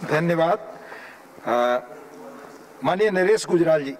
धन्यवाद। माननीय नरेश गुजराल जी।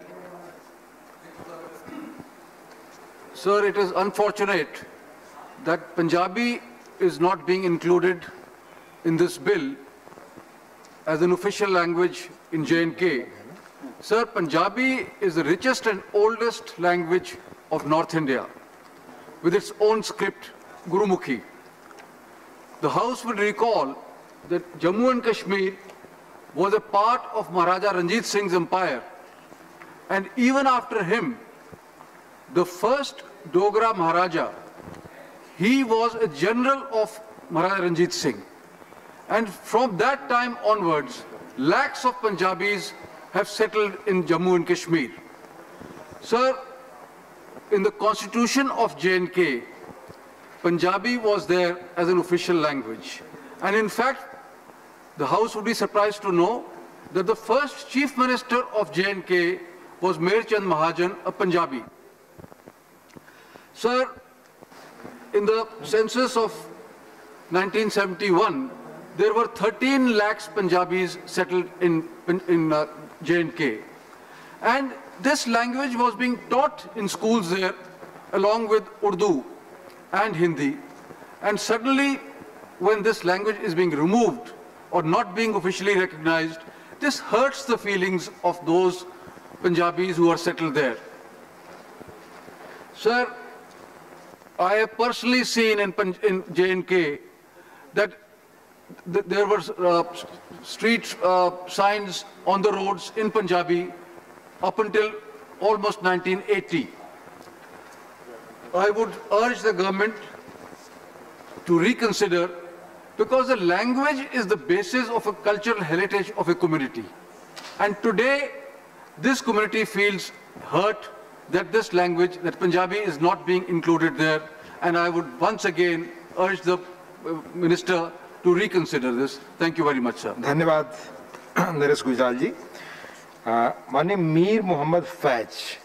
Sir, it is unfortunate that Punjabi is not being included in this bill as an official language in J&K. Sir, Punjabi is the richest and oldest language of North India with its own script, Gurumukhi. The House will recall that Jammu and Kashmir was a part of Maharaja Ranjit Singh's empire, and even after him, the first Dogra Maharaja, he was a general of Maharaja Ranjit Singh. And from that time onwards, lakhs of Punjabis have settled in Jammu and Kashmir. Sir, in the constitution of J&K, Punjabi was there as an official language. And in fact, the House would be surprised to know that the first Chief Minister of J&K was Mir Chand Mahajan, a Punjabi. Sir, in the census of 1971, there were 13 lakhs Punjabis settled in J&K. And this language was being taught in schools there along with Urdu and Hindi. And suddenly, when this language is being removed or not being officially recognized, this hurts the feelings of those Punjabis who are settled there. Sir, I have personally seen in J&K that there were street signs on the roads in Punjabi up until almost 1980. I would urge the government to reconsider, because the language is the basis of a cultural heritage of a community. And today, this community feels hurt that this language, that Punjabi, is not being included there. And I would once again urge the Minister to reconsider this. Thank you very much, sir. धन्यवाद नरेश गुजराल जी। माननीय मीर मोहम्मद फैज।